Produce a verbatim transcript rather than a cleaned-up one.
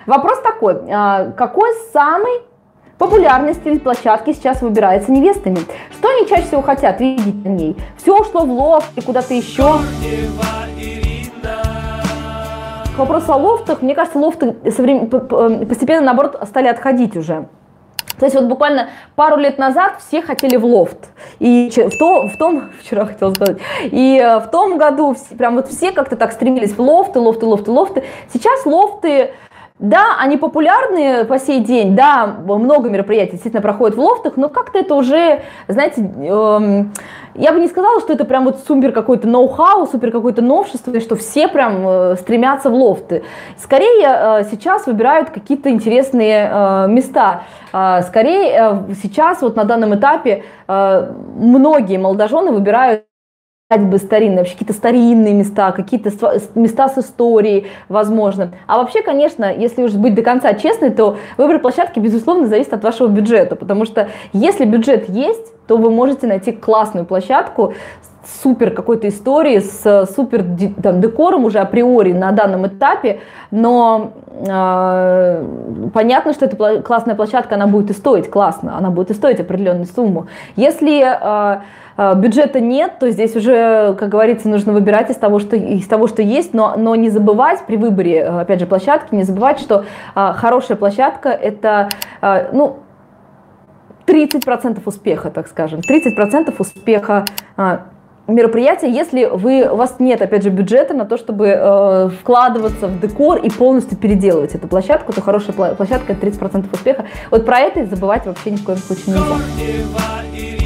Вопрос такой, какой самый популярный стиль площадки сейчас выбирается невестами? Что они чаще всего хотят видеть на ней? Все ушло в лофт и куда-то еще? К вопросу о лофтах, мне кажется, лофты постепенно, наоборот, стали отходить уже. То есть вот буквально пару лет назад все хотели в лофт. И в том, в том вчера хотела сказать, и в том году прям вот все как-то так стремились в лофты, лофты, лофты, лофты. Сейчас лофты, да, они популярны по сей день, да, много мероприятий действительно проходят в лофтах, но как-то это уже, знаете, эм, я бы не сказала, что это прям вот супер какой-то ноу-хау, супер какое-то новшество, и что все прям э, стремятся в лофты. Скорее э, сейчас выбирают какие-то интересные э, места. Э, скорее э, сейчас вот на данном этапе э, многие молодожены выбирают бы старинные, вообще какие-то старинные места, какие-то места с историей, возможно. А вообще, конечно, если уж быть до конца честной, то выбор площадки, безусловно, зависит от вашего бюджета, потому что если бюджет есть, то вы можете найти классную площадку с супер какой-то историей, с супер там, декором уже априори на данном этапе, но э, понятно, что эта классная площадка, она будет и стоить классно, она будет и стоить определенную сумму. Если э, бюджета нет, то здесь уже, как говорится, нужно выбирать из того, что, из того, что есть, но, но не забывать при выборе, опять же, площадки, не забывать, что а, хорошая площадка – это, а, ну, тридцать процентов успеха, так скажем, тридцать процентов успеха а, мероприятия, если вы, у вас нет, опять же, бюджета на то, чтобы э, вкладываться в декор и полностью переделывать эту площадку, то хорошая площадка – это тридцать процентов успеха. Вот про это забывать вообще ни в коем случае нельзя.